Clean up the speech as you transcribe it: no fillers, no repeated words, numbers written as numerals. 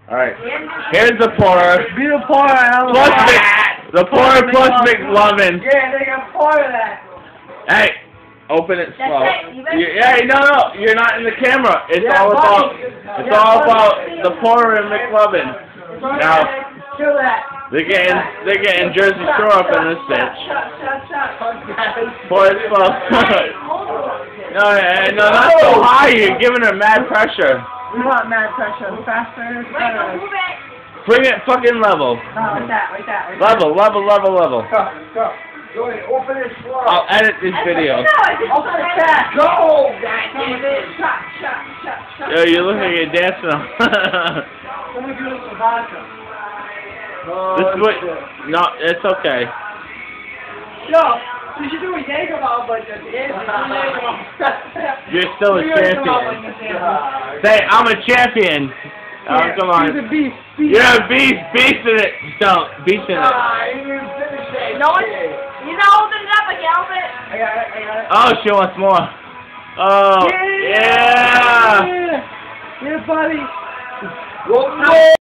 Alright. Here's the pourer. Be the pourer. Plus the pourer plus McLovin. Yeah, they got pour that. Hey, open it slow. That's No, you're not in the camera. It's Yeah, all about buddy. the pourer and McLovin. Now Kill that. they're getting Jersey Shore up in this bitch. Shut. Pour it slow. No, not so high. You're giving her mad pressure. We want mad pressure. Faster, better. Bring it fucking level. Like that. Level. Go. Go ahead, open it slow. I'll edit this video. Open the cat. Go! Shut. Yo, you look like you're dancing. Let me do some vodka. This is what. No, it's okay. Yo, we should do a Jägermeister, but You're still a champion. Say, I'm a champion. Oh, come on. He's a beast. You're a beast. Beast in it. Don't. Beast in it. He didn't finish it. No one, he's not holding it up, I can help it. I got it. Oh, she wants more. Oh, yeah. Yeah, buddy.